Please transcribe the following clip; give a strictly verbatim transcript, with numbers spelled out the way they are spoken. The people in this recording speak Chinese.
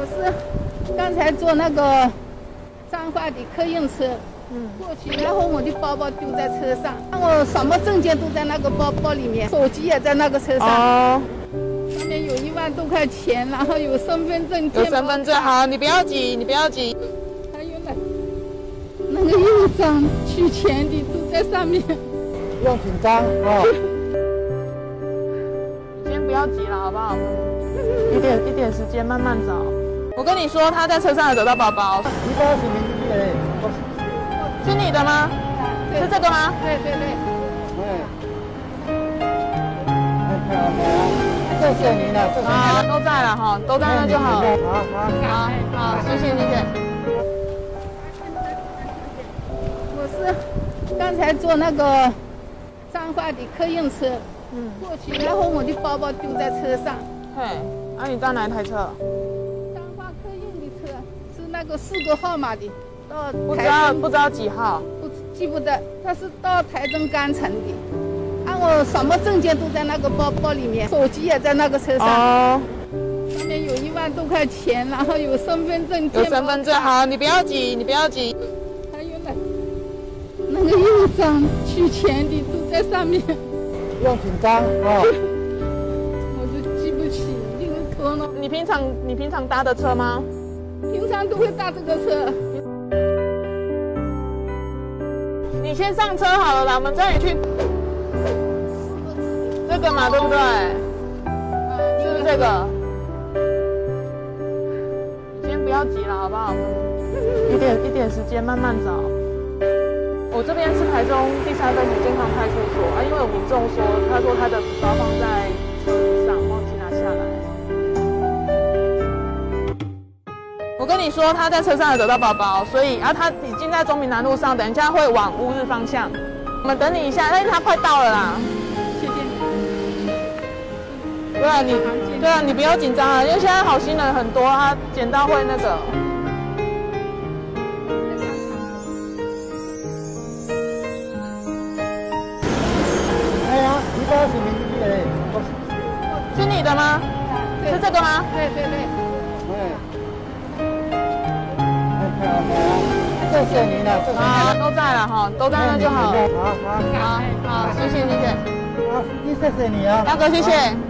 是刚才坐那个彰化的客运车，嗯，过去，然后我的包包丢在车上，我什么证件都在那个包包里面，手机也在那个车上。哦。上面有一万多块钱，然后有身份证。 有身份证，好，你不要急，你不要急。 还有那那个印章、取钱的都在上面。 不用紧张哦。 先不要急了，好不好？一点一点时间，慢慢找。我跟你说，他在车上有得到包包。 你包是你的， 是你的吗？是这个吗？ 对对对。 嗯。谢谢你了，谢谢你了。 啊，都在了哈，都在那就好。 好好好，好，谢谢谢谢。 我是刚才坐那个彰化的客运车，嗯，过去，然后我的包包丢在车上。 嘿，啊，你搭哪一台车？ 彰化客运的车是那个四个号码的，到不知道不知道几号， 不记不得，他是到台中干城的。按我什么证件都在那个包包里面，手机也在那个车上。哦。上面有一万多块钱，然后有身份证。 有身份证，好，你不要急，你不要急。 还有那那个印章、取钱的都在上面。 不用紧张哦。 我就记不起那个头了。 你平常你平常搭的车吗？ 平常都会搭这个车。 你先上车好了啦，我们载你去。这个嘛，对不对？是不是这个？先不要急了，好不好？一点一点时间，慢慢找。我这边是台中第三分局健康派出所啊，因为民众说，他说他的包放在车子上，忘记拿下来。我跟你说，他在车上有得到包包，所以啊，他已经在中民南路上，等一下会往乌日方向。我们等你一下，但是他快到了啦。 谢谢你。 对啊，你对啊，你不要紧张啊，因为现在好心人很多，他捡到会那个。 哎呀，你包是你的， 是你的吗？是这个吗？ 对对对。 谢谢你了，谢谢你了。 啊，都在了哈，都在那就好。 好好好，好，谢谢谢谢。 好，谢谢你啊， 大哥谢谢。